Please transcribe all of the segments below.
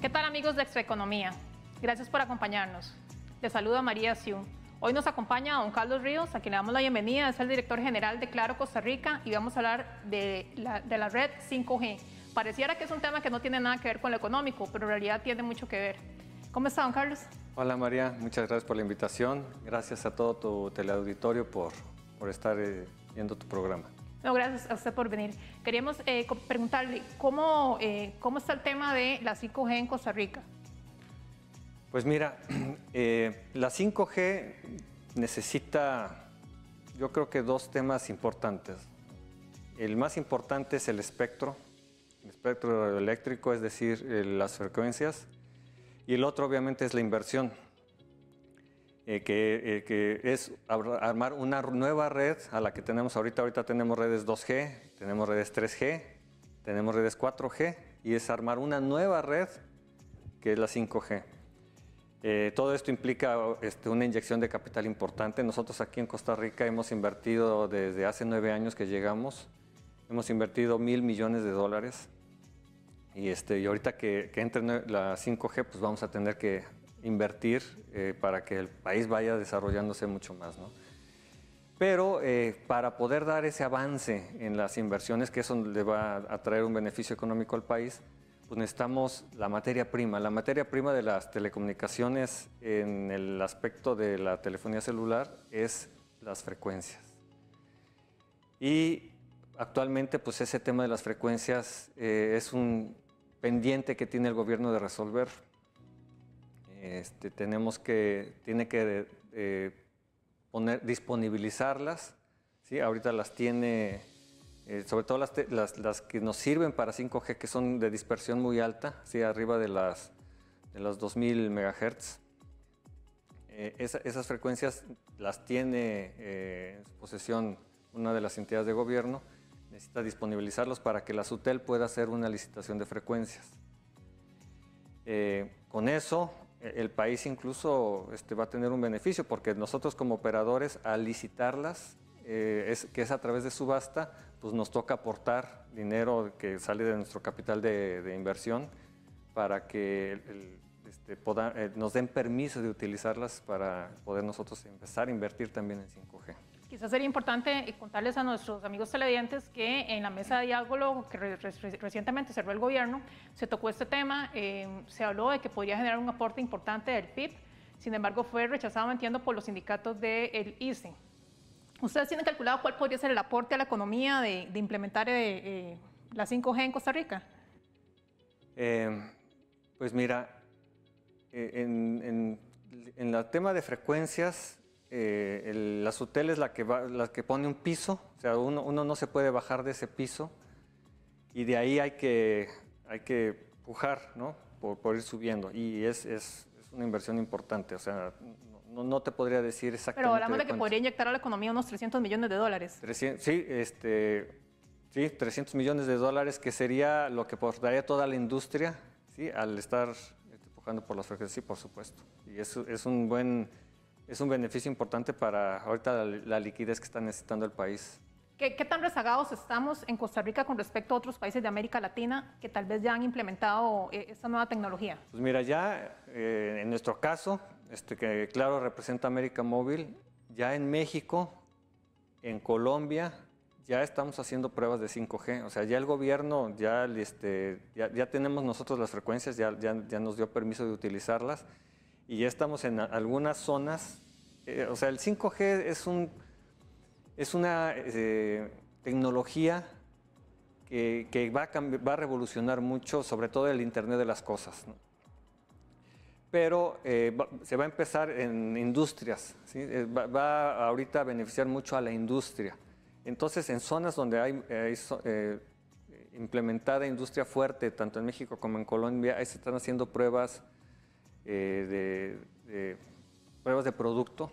¿Qué tal, amigos de Extra Economía? Gracias por acompañarnos. Les saluda María Siu. Hoy nos acompaña don Carlos Ríos, a quien le damos la bienvenida. Es el director general de Claro Costa Rica y vamos a hablar de la red 5G. Pareciera que es un tema que no tiene nada que ver con lo económico, pero en realidad tiene mucho que ver. ¿Cómo está, don Carlos? Hola María, muchas gracias por la invitación. Gracias a todo tu teleauditorio por estar viendo tu programa. No, gracias a usted por venir. Queríamos preguntarle cómo está el tema de la 5G en Costa Rica. Pues mira, la 5G necesita, yo creo que dos temas importantes. El más importante es el espectro radioeléctrico, es decir, las frecuencias, y el otro obviamente es la inversión, que es armar una nueva red a la que tenemos ahorita. Ahorita tenemos redes 2G, tenemos redes 3G, tenemos redes 4G, y es armar una nueva red que es la 5G. Todo esto implica una inyección de capital importante. Nosotros aquí en Costa Rica hemos invertido desde hace 9 años que llegamos, hemos invertido $1,000 millones. Y ahorita que entre la 5G, pues vamos a tener que invertir para que el país vaya desarrollándose mucho más, ¿no? Pero para poder dar ese avance en las inversiones, que eso le va a traer un beneficio económico al país, pues necesitamos la materia prima. La materia prima de las telecomunicaciones en el aspecto de la telefonía celular es las frecuencias. Y actualmente pues ese tema de las frecuencias es un pendiente que tiene el gobierno de resolver. Tiene que disponibilizarlas, ¿sí? Ahorita las tiene, sobre todo las que nos sirven para 5G, que son de dispersión muy alta, ¿sí? Arriba de las 2000 MHz. Esas frecuencias las tiene en su posesión una de las entidades de gobierno. Necesita disponibilizarlos para que la SUTEL pueda hacer una licitación de frecuencias. Con eso, el país incluso va a tener un beneficio, porque nosotros como operadores, al licitarlas, que es a través de subasta, pues nos toca aportar dinero que sale de nuestro capital de inversión para que nos den permiso de utilizarlas para poder nosotros empezar a invertir también en 5G. Quizás sería importante contarles a nuestros amigos televidentes que en la mesa de diálogo que recientemente cerró el gobierno, se tocó este tema, se habló de que podría generar un aporte importante del PIB, sin embargo fue rechazado, entiendo, por los sindicatos del ICE. ¿Ustedes tienen calculado cuál podría ser el aporte a la economía de implementar la 5G en Costa Rica? Pues mira, en el tema de frecuencias, la SUTEL es la que pone un piso, o sea, uno no se puede bajar de ese piso, y de ahí hay que pujar, ¿no? por ir subiendo, y es una inversión importante, o sea, no te podría decir exactamente. Pero hablamos de que podría inyectar a la economía unos $300 millones. 300 millones de dólares, que sería lo que aportaría toda la industria, ¿sí? Al estar pujando por las frecuencias, sí, por supuesto, y es un beneficio importante para ahorita la liquidez que está necesitando el país. ¿Qué tan rezagados estamos en Costa Rica con respecto a otros países de América Latina que tal vez ya han implementado esta nueva tecnología? Pues mira, ya en nuestro caso, que Claro representa América Móvil, ya en México, en Colombia, ya estamos haciendo pruebas de 5G. O sea, ya el gobierno, ya tenemos nosotros las frecuencias, ya nos dio permiso de utilizarlas, y ya estamos en algunas zonas. O sea, el 5G es una tecnología que va a revolucionar mucho, sobre todo el Internet de las cosas, ¿no? Pero se va a empezar en industrias, ¿sí? Va ahorita a beneficiar mucho a la industria. Entonces, en zonas donde hay implementada industria fuerte, tanto en México como en Colombia, ahí se están haciendo pruebas pruebas de producto,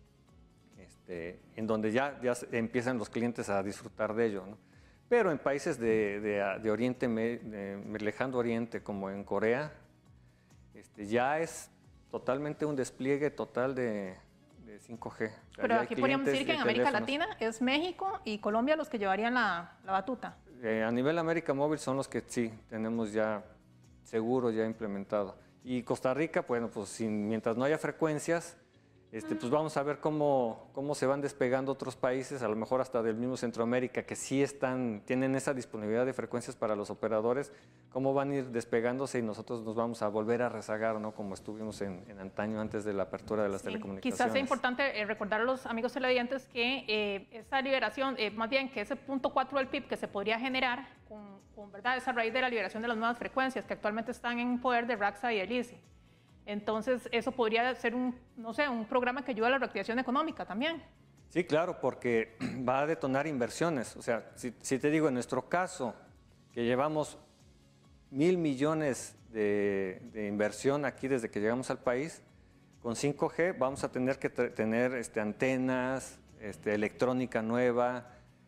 en donde ya empiezan los clientes a disfrutar de ello, ¿no? Pero en países de Oriente, lejano Oriente, como en Corea, ya es totalmente un despliegue total de 5G. O sea, pero aquí podríamos decir que en América Latina es México y Colombia los que llevarían la batuta. A nivel América Móvil son los que sí tenemos ya seguro ya implementado. Y Costa Rica, bueno, pues mientras no haya frecuencias, pues vamos a ver cómo se van despegando otros países, a lo mejor hasta del mismo Centroamérica, que sí tienen esa disponibilidad de frecuencias para los operadores, cómo van a ir despegándose y nosotros nos vamos a volver a rezagar, ¿no? Como estuvimos en antaño antes de la apertura de las telecomunicaciones. Quizás sea importante recordar a los amigos televidentes que esa liberación, más bien que ese 0.4 del PIB que se podría generar con ¿verdad? Esa raíz de la liberación de las nuevas frecuencias que actualmente están en poder de RACSA y el ICE. Entonces, eso podría ser no sé, un programa que ayude a la reactivación económica también. Sí, claro, porque va a detonar inversiones. O sea, si te digo, en nuestro caso, que llevamos 1.000 millones de inversión aquí desde que llegamos al país, con 5G vamos a tener que tener antenas, electrónica nueva,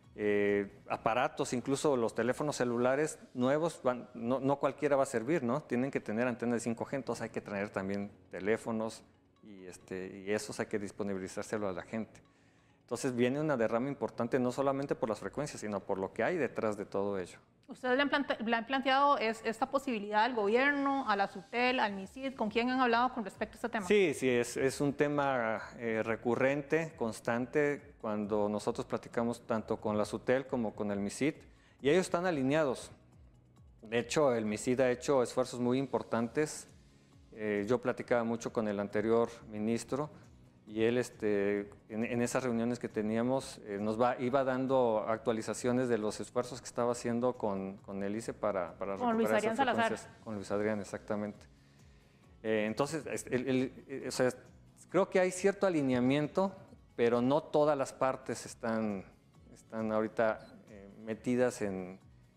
aparatos, incluso los teléfonos celulares nuevos, no cualquiera va a servir, ¿no? Tienen que tener antenas de 5G, entonces hay que traer también teléfonos y esos hay que disponibilizárselo a la gente. Entonces viene una derrama importante no solamente por las frecuencias, sino por lo que hay detrás de todo ello. ¿Ustedes le han planteado esta posibilidad al gobierno, a la SUTEL, al MISID? ¿Con quién han hablado con respecto a este tema? Sí, es un tema recurrente, constante, cuando nosotros platicamos tanto con la SUTEL como con el MISID, y ellos están alineados. De hecho, el MISID ha hecho esfuerzos muy importantes. Yo platicaba mucho con el anterior ministro, y él en esas reuniones que teníamos iba dando actualizaciones de los esfuerzos que estaba haciendo con el ICE para recuperar Luis Adrián esas frecuencias. Salazar. Con Luis Adrián, exactamente. Entonces, o sea, creo que hay cierto alineamiento, pero no todas las partes están ahorita metidas en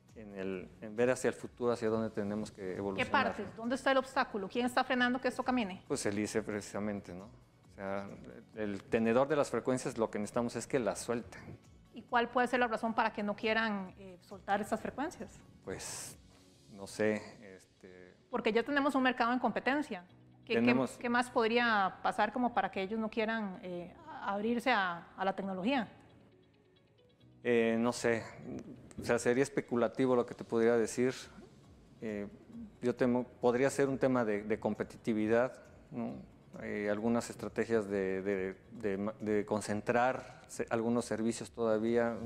ver hacia el futuro, hacia dónde tenemos que evolucionar. ¿Qué partes? ¿Dónde está el obstáculo? ¿Quién está frenando que esto camine? Pues el ICE precisamente, ¿no? O sea, el tenedor de las frecuencias, lo que necesitamos es que las suelten. ¿Y cuál puede ser la razón para que no quieran soltar estas frecuencias? Pues, no sé. Porque ya tenemos un mercado en competencia. ¿Qué más podría pasar como para que ellos no quieran abrirse a la tecnología? No sé, o sea, sería especulativo lo que te podría decir. Podría ser un tema de competitividad, ¿no? Algunas estrategias de concentrar algunos servicios todavía.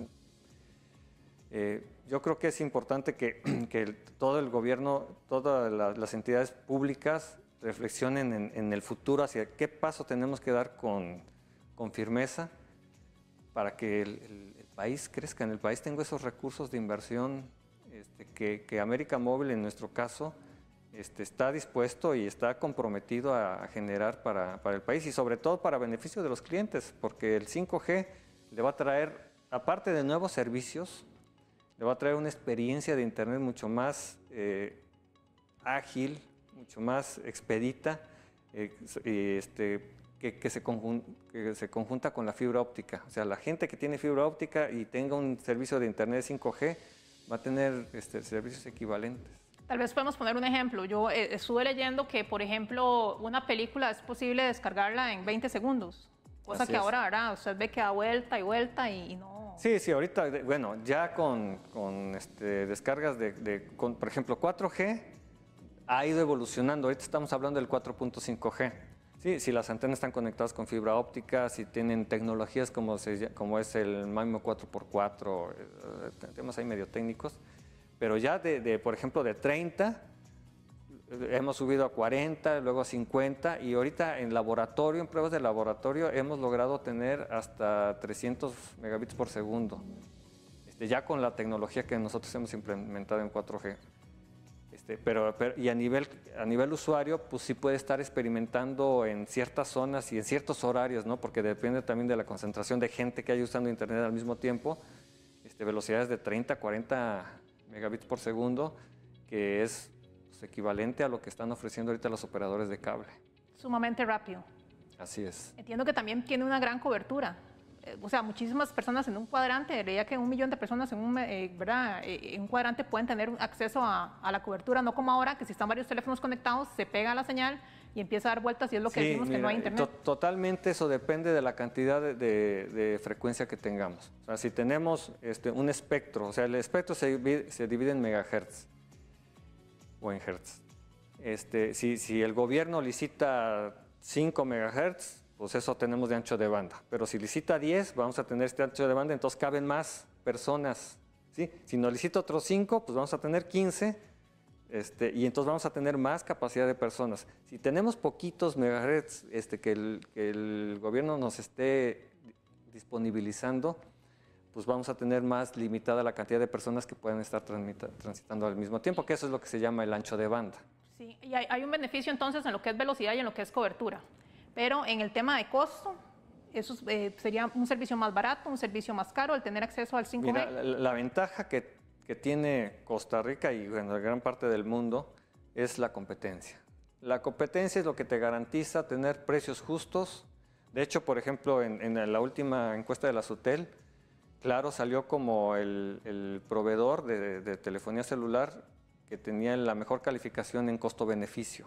Yo creo que es importante que todo el gobierno, todas las entidades públicas reflexionen en el futuro hacia qué paso tenemos que dar con firmeza para que el país crezca, en el país tenga esos recursos de inversión que América Móvil, en nuestro caso, está dispuesto y está comprometido a generar para el país y sobre todo para beneficio de los clientes, porque el 5G le va a traer, aparte de nuevos servicios, le va a traer una experiencia de Internet mucho más ágil, mucho más expedita, que se conjunta con la fibra óptica. O sea, la gente que tiene fibra óptica y tenga un servicio de Internet 5G va a tener servicios equivalentes. Tal vez podemos poner un ejemplo. Yo estuve leyendo que, por ejemplo, una película es posible descargarla en 20 segundos, cosa que ahora, ¿verdad? Usted ve que da vuelta y vuelta y no... Sí, ahorita, bueno, ya con descargas por ejemplo, 4G ha ido evolucionando. Ahorita estamos hablando del 4.5G. Sí, si las antenas están conectadas con fibra óptica, si tienen tecnologías como es el MIMO 4x4, temas ahí medio técnicos. Pero ya por ejemplo, de 30, hemos subido a 40, luego a 50, y ahorita en laboratorio, en pruebas de laboratorio, hemos logrado tener hasta 300 megabits por segundo, ya con la tecnología que nosotros hemos implementado en 4G. Y a nivel usuario, pues sí puede estar experimentando en ciertas zonas y en ciertos horarios, ¿no? Porque depende también de la concentración de gente que hay usando Internet al mismo tiempo, velocidades de 30, 40 megabits por segundo, que es equivalente a lo que están ofreciendo ahorita los operadores de cable. Sumamente rápido. Así es. Entiendo que también tiene una gran cobertura. O sea, muchísimas personas en un cuadrante, leía que 1 millón de personas en un cuadrante pueden tener acceso a la cobertura, no como ahora, que si están varios teléfonos conectados, se pega la señal y empieza a dar vueltas y es lo que decimos, que no hay internet. Totalmente, eso depende de la cantidad de frecuencia que tengamos. O sea, si tenemos un espectro, o sea, el espectro se divide en megahertz o en hertz. Si el gobierno licita 5 MHz, pues eso tenemos de ancho de banda. Pero si licita 10, vamos a tener este ancho de banda, entonces caben más personas, ¿sí? Si nos licita otros 5, pues vamos a tener 15, y entonces vamos a tener más capacidad de personas. Si tenemos poquitos megahertz que el gobierno nos esté disponibilizando, pues vamos a tener más limitada la cantidad de personas que pueden estar transitando al mismo tiempo, que eso es lo que se llama el ancho de banda. Sí, y hay un beneficio entonces en lo que es velocidad y en lo que es cobertura, pero en el tema de costo, eso sería un servicio más barato, un servicio más caro, el tener acceso al 5G. Mira, la ventaja que tiene Costa Rica y bueno, gran parte del mundo es la competencia. La competencia es lo que te garantiza tener precios justos. De hecho, por ejemplo, en la última encuesta de la SUTEL, Claro salió como el proveedor de telefonía celular que tenía la mejor calificación en costo-beneficio.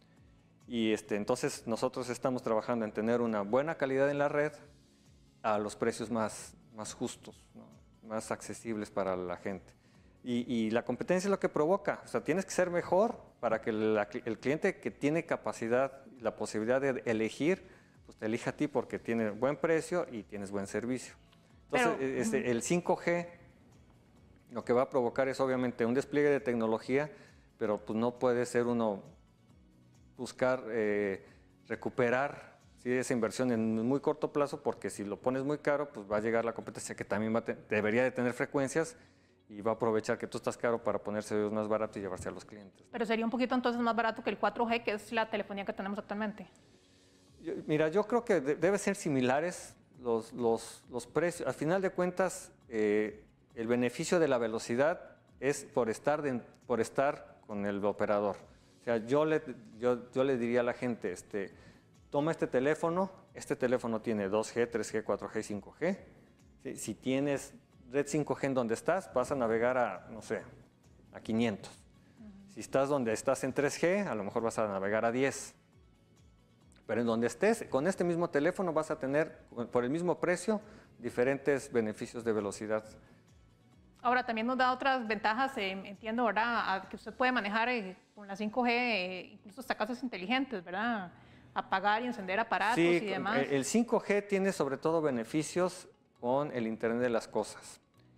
Y entonces nosotros estamos trabajando en tener una buena calidad en la red a los precios más justos, ¿no? Más accesibles para la gente. Y la competencia es lo que provoca, o sea, tienes que ser mejor para que el cliente que tiene capacidad, la posibilidad de elegir, pues te elija a ti porque tiene buen precio y tienes buen servicio. Entonces, el 5G lo que va a provocar es obviamente un despliegue de tecnología, pero pues no puede ser uno buscar recuperar, ¿sí?, esa inversión en muy corto plazo, porque si lo pones muy caro, pues va a llegar la competencia que también debería de tener frecuencias y va a aprovechar que tú estás caro para ponerse más barato y llevarse a los clientes. Pero sería un poquito entonces más barato que el 4G, que es la telefonía que tenemos actualmente. Mira, yo creo que deben ser similares los precios. Al final de cuentas, el beneficio de la velocidad es por estar con el operador. O sea, yo le diría a la gente, toma este teléfono tiene 2G, 3G, 4G y 5G. ¿Sí? Si tienes red 5G en donde estás, vas a navegar a, no sé, a 500. Si estás donde estás en 3G, a lo mejor vas a navegar a 10. Pero en donde estés, con este mismo teléfono vas a tener, por el mismo precio, diferentes beneficios de velocidad. Ahora, también nos da otras ventajas, entiendo, ¿verdad?, que usted puede manejar con la 5G, incluso hasta casas inteligentes, ¿verdad?, apagar y encender aparatos y demás. Sí, el 5G tiene sobre todo beneficios con el Internet de las cosas.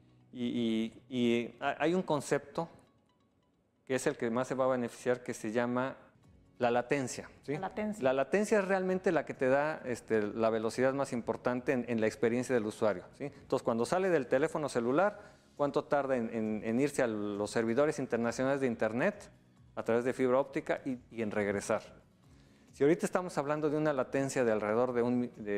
Y hay un concepto que es el que más se va a beneficiar, que se llama la latencia, ¿sí? La latencia es realmente la que te da la velocidad más importante en la experiencia del usuario, ¿sí? Entonces, cuando sale del teléfono celular, ¿cuánto tarda en irse a los servidores internacionales de Internet a través de fibra óptica y en regresar? Si ahorita estamos hablando de una latencia de alrededor de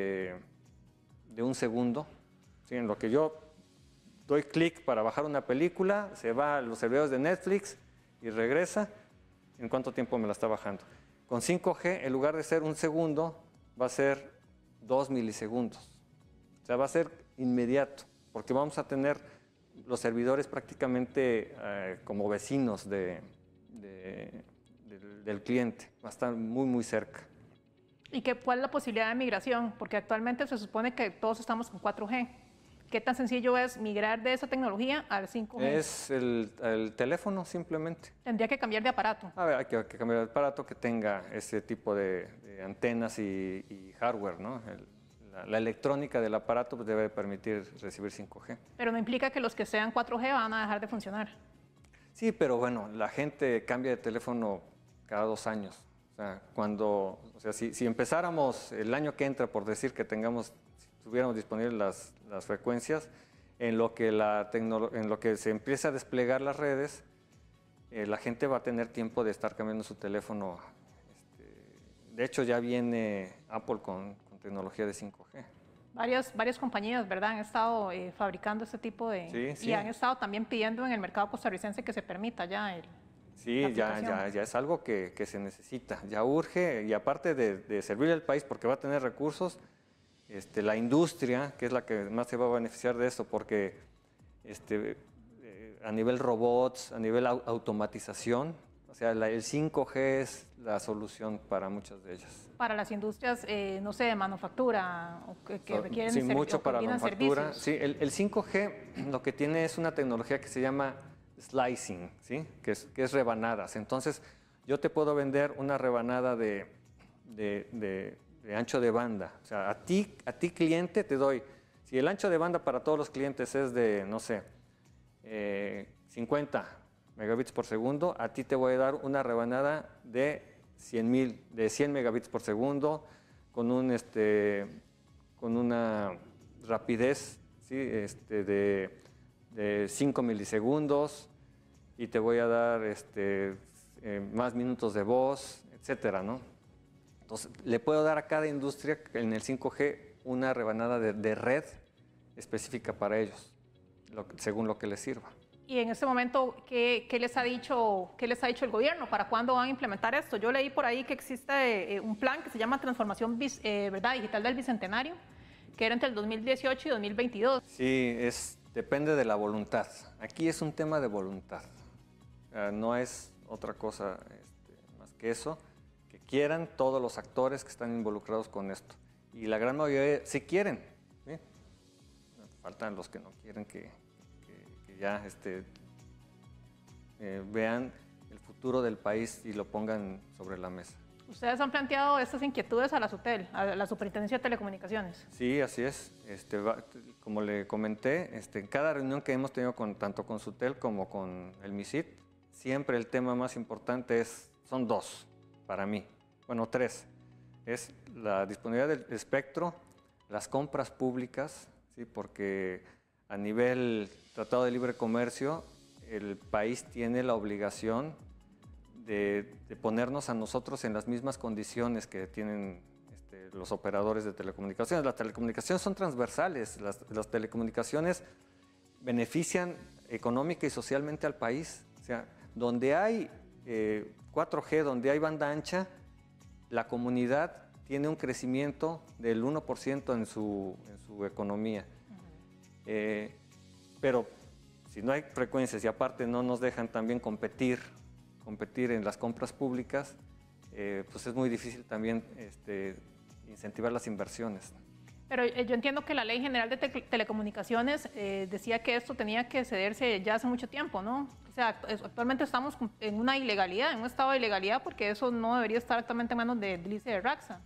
un segundo, ¿sí?, en lo que yo doy clic para bajar una película, se va a los servidores de Netflix y regresa, ¿en cuánto tiempo me la está bajando? Con 5G, en lugar de ser un segundo, va a ser 2 milisegundos. O sea, va a ser inmediato, porque vamos a tener los servidores prácticamente como vecinos del cliente. Va a estar muy, muy cerca. ¿Y cuál es la posibilidad de migración? Porque actualmente se supone que todos estamos con 4G. ¿Qué tan sencillo es migrar de esa tecnología al 5G? Es el teléfono, simplemente. Tendría que cambiar de aparato. A ver, hay que cambiar de aparato que tenga ese tipo de antenas y hardware, ¿no? La electrónica del aparato pues, debe permitir recibir 5G. Pero no implica que los que sean 4G van a dejar de funcionar. Sí, pero bueno, la gente cambia de teléfono cada 2 años. O sea, si empezáramos el año que entra, por decir que tuviéramos disponibles las frecuencias, en lo que se empieza a desplegar las redes, la gente va a tener tiempo de estar cambiando su teléfono. De hecho, ya viene Apple con tecnología de 5G. Varias compañías, ¿verdad?, han estado fabricando este tipo de... Sí. Y han estado también pidiendo en el mercado costarricense que se permita ya Sí, ya es algo que se necesita, ya urge, y aparte de servir al país porque va a tener recursos, la industria, que es la que más se va a beneficiar de esto, porque a nivel robots, a nivel automatización, o sea, el 5G es la solución para muchas de ellas. Para las industrias, no sé, de manufactura, o que requieren sí, mucho para manufactura. Sí, el 5G lo que tiene es una tecnología que se llama slicing, ¿sí?, que es rebanadas. Entonces, yo te puedo vender una rebanada de ancho de banda. O sea, a ti cliente te doy, si el ancho de banda para todos los clientes es de, no sé, 50 megabits por segundo, a ti te voy a dar una rebanada de 100 megabits por segundo con una rapidez, ¿sí? de 5 milisegundos, y te voy a dar más minutos de voz, etcétera, ¿no? Entonces, le puedo dar a cada industria en el 5G una rebanada de red específica para ellos, según lo que les sirva. Y en este momento, ¿qué les ha dicho el gobierno? ¿Para cuándo van a implementar esto? Yo leí por ahí que existe un plan que se llama Transformación Digital del Bicentenario, que era entre el 2018 y 2022. Sí, depende de la voluntad. Aquí es un tema de voluntad. No es otra cosa más que eso, que quieran todos los actores que están involucrados con esto. Y la gran mayoría sí quieren, ¿sí? Faltan los que no quieren que ya vean el futuro del país y lo pongan sobre la mesa. Ustedes han planteado estas inquietudes a la SUTEL, a la Superintendencia de Telecomunicaciones. Sí, así es. Como le comenté, en cada reunión que hemos tenido tanto con SUTEL como con el MISIT, siempre el tema más importante son dos para mí. Bueno, tres. Es la disponibilidad del espectro, las compras públicas, ¿sí? Porque a nivel Tratado de Libre Comercio, el país tiene la obligación de ponernos a nosotros en las mismas condiciones que tienen los operadores de telecomunicaciones. Las telecomunicaciones son transversales, las telecomunicaciones benefician económica y socialmente al país. O sea, donde hay 4G, donde hay banda ancha, la comunidad tiene un crecimiento del 1% en su economía. Pero si no hay frecuencias y aparte no nos dejan también competir en las compras públicas, pues es muy difícil también incentivar las inversiones. Pero yo entiendo que la Ley General de Telecomunicaciones decía que esto tenía que cederse ya hace mucho tiempo, ¿no? O sea, actualmente estamos en una ilegalidad, en un estado de ilegalidad, porque eso no debería estar actualmente en manos de Lice de Raxa.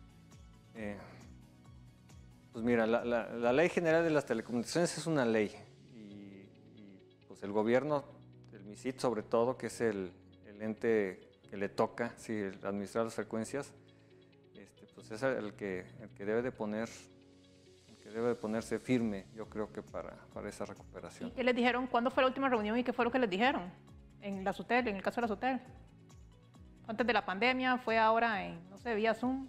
Pues mira, la Ley General de las Telecomunicaciones es una ley y pues el gobierno, el MISIT sobre todo, que es el ente que le toca, sí, administrar las frecuencias, pues es el que debe de ponerse firme, yo creo que para esa recuperación. ¿Y qué les dijeron? ¿Cuándo fue la última reunión y qué fue lo que les dijeron en la SUTEL, en el caso de la SUTEL? ¿Antes de la pandemia? ¿Fue ahora no sé, vía Zoom?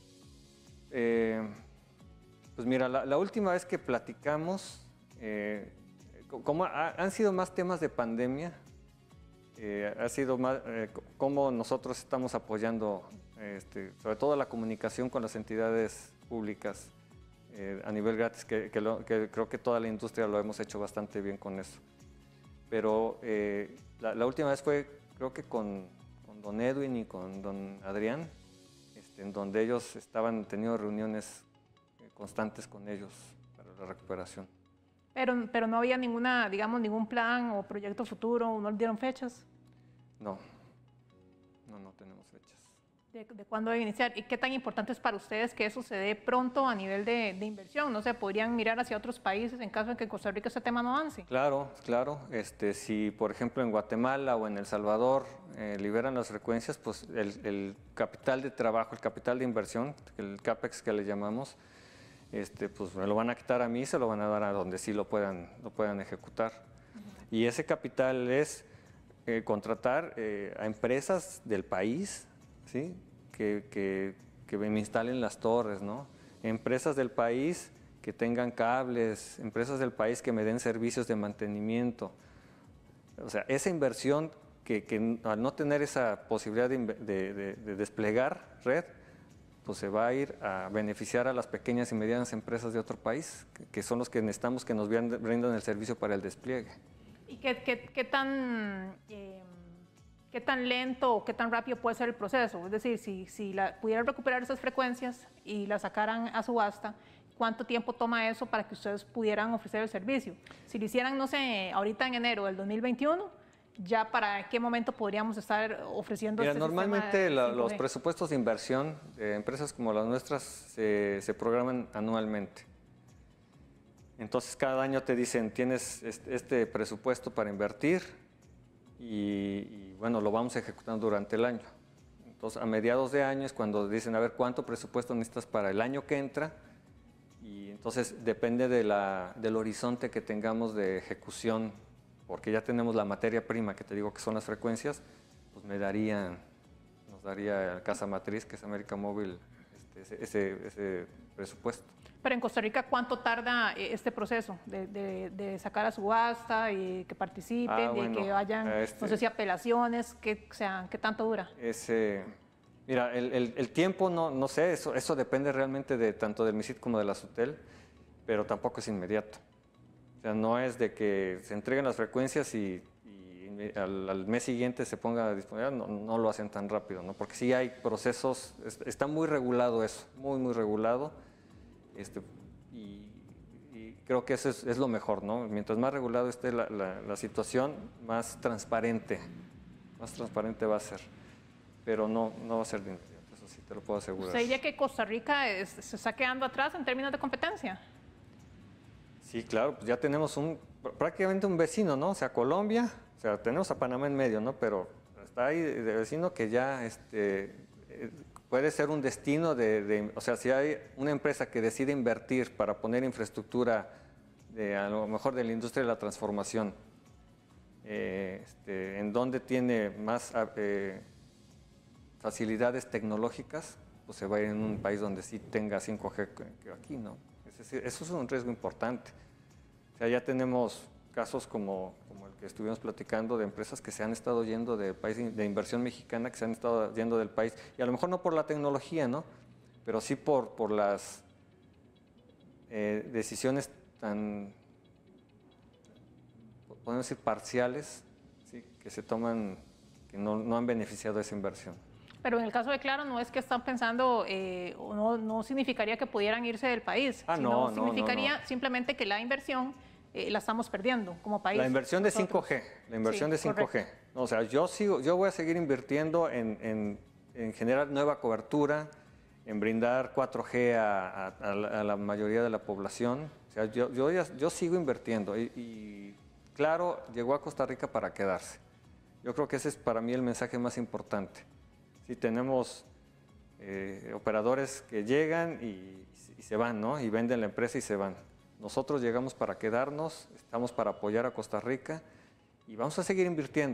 Pues mira, la última vez que platicamos, como han sido más temas de pandemia, ha sido más cómo nosotros estamos apoyando sobre todo la comunicación con las entidades públicas a nivel gratis, que creo que toda la industria lo hemos hecho bastante bien con eso. Pero la última vez fue, creo que con don Edwin y con don Adrián, en donde ellos estaban teniendo reuniones constantes con ellos para la recuperación. Pero no había ningún plan o proyecto futuro, ¿no dieron fechas? No tenemos fechas. ¿De cuándo debe iniciar? ¿Y qué tan importante es para ustedes que eso se dé pronto a nivel de inversión? ¿No se podrían mirar hacia otros países en caso de que en Costa Rica este tema no avance? Claro. Si, por ejemplo, en Guatemala o en El Salvador liberan las frecuencias, pues el capital de trabajo, el capital de inversión, el CAPEX que le llamamos, pues me lo van a quitar a mí, se lo van a dar a donde sí lo puedan ejecutar. Y ese capital es contratar a empresas del país, ¿sí? que me instalen las torres, ¿no? Empresas del país que tengan cables, empresas del país que me den servicios de mantenimiento. O sea, esa inversión que al no tener esa posibilidad de desplegar red, pues se va a ir a beneficiar a las pequeñas y medianas empresas de otro país, que son los que necesitamos que nos brindan el servicio para el despliegue. ¿Y qué tan lento o qué tan rápido puede ser el proceso? Es decir, si pudieran recuperar esas frecuencias y las sacaran a subasta, ¿cuánto tiempo toma eso para que ustedes pudieran ofrecer el servicio? Si lo hicieran, no sé, ahorita en enero del 2021, ya para qué momento podríamos estar ofreciendo Mira, este normalmente sistema de los 5G. presupuestos de inversión de empresas como las nuestras se programan anualmente. Entonces cada año te dicen, tienes este presupuesto para invertir y bueno, lo vamos ejecutando durante el año. Entonces a mediados de año es cuando dicen, a ver, ¿cuánto presupuesto necesitas para el año que entra? Y entonces depende del horizonte que tengamos de ejecución, porque ya tenemos la materia prima, que te digo que son las frecuencias, pues nos daría Casa Matriz, que es América Móvil, ese presupuesto. Pero en Costa Rica, ¿cuánto tarda este proceso de sacar a subasta y que participen, Bueno, de que vayan, no sé si apelaciones, qué tanto dura? Mira, el tiempo, no sé, eso depende realmente de tanto del MISIT como de la SUTEL, pero tampoco es inmediato. O sea, no es de que se entreguen las frecuencias y al mes siguiente se ponga disponible, no lo hacen tan rápido, ¿no? Porque sí hay procesos, está muy regulado eso, muy regulado, y creo que eso es lo mejor, ¿no? Mientras más regulado esté la situación, más transparente va a ser. Pero no va a ser de inmediato, eso sí te lo puedo asegurar. ¿Usted diría que Costa Rica se está quedando atrás en términos de competencia? Sí, claro, pues ya tenemos prácticamente un vecino, ¿no? O sea, Colombia, o sea, tenemos a Panamá en medio, ¿no? Pero está ahí de vecino que ya puede ser un destino o sea, si hay una empresa que decide invertir para poner infraestructura, a lo mejor de la industria de la transformación, en donde tiene más facilidades tecnológicas, pues se va a ir en un país donde sí tenga 5G que aquí, ¿no? Es decir, eso es un riesgo importante. O sea, ya tenemos casos como el que estuvimos platicando de empresas que se han estado yendo del país, de inversión mexicana, que se han estado yendo del país, y a lo mejor no por la tecnología, ¿no? Pero sí por las decisiones tan, podemos decir, parciales, ¿sí? Que se toman, que no han beneficiado esa inversión. Pero en el caso de Claro, no es que están pensando, o no significaría que pudieran irse del país, sino significaría simplemente que la inversión la estamos perdiendo como país. La inversión de 5G, la inversión de 5G. Correcto. O sea, yo voy a seguir invirtiendo en generar nueva cobertura, en brindar 4G a la mayoría de la población. O sea, yo sigo invirtiendo y Claro llegó a Costa Rica para quedarse. Yo creo que ese es para mí el mensaje más importante. Sí, tenemos operadores que llegan y se van, ¿no? Y venden la empresa y se van. Nosotros llegamos para quedarnos, estamos para apoyar a Costa Rica y vamos a seguir invirtiendo.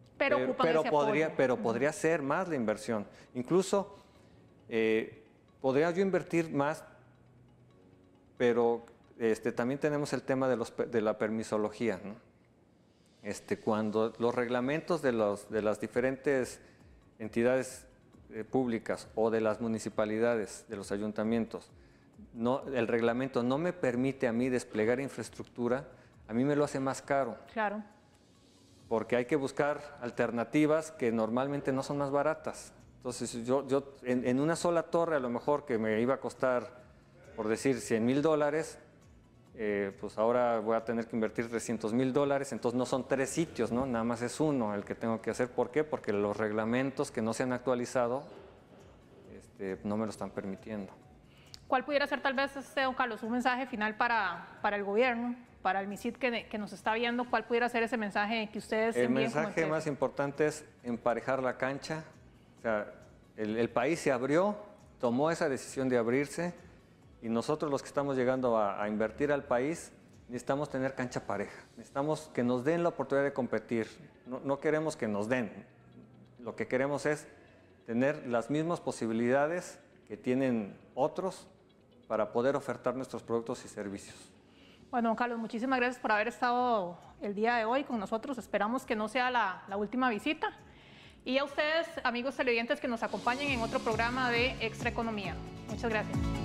Pero podría ser más la inversión. Incluso podría yo invertir más, pero también tenemos el tema de la permisología, ¿no? Cuando los reglamentos de las diferentes entidades públicas o de las municipalidades, de los ayuntamientos, el reglamento no me permite a mí desplegar infraestructura, a mí me lo hace más caro. Claro. Porque hay que buscar alternativas que normalmente no son más baratas. Entonces yo en una sola torre, a lo mejor que me iba a costar, por decir, $100,000, pues ahora voy a tener que invertir $300,000, entonces no son 3 sitios, ¿no? Nada más es uno el que tengo que hacer. ¿Por qué? Porque los reglamentos que no se han actualizado no me lo están permitiendo. ¿Cuál pudiera ser tal vez, don Carlos, un mensaje final para el gobierno, para el MISIT que nos está viendo? ¿Cuál pudiera ser ese mensaje que ustedes envíen? El mensaje más importante es emparejar la cancha. O sea, el país se abrió, tomó esa decisión de abrirse, y nosotros los que estamos llegando a invertir al país necesitamos tener cancha pareja, necesitamos que nos den la oportunidad de competir, no queremos que nos den, lo que queremos es tener las mismas posibilidades que tienen otros para poder ofertar nuestros productos y servicios. Bueno, don Carlos, muchísimas gracias por haber estado el día de hoy con nosotros, esperamos que no sea la última visita, y a ustedes, amigos televidentes, que nos acompañen en otro programa de Extra Economía. Muchas gracias.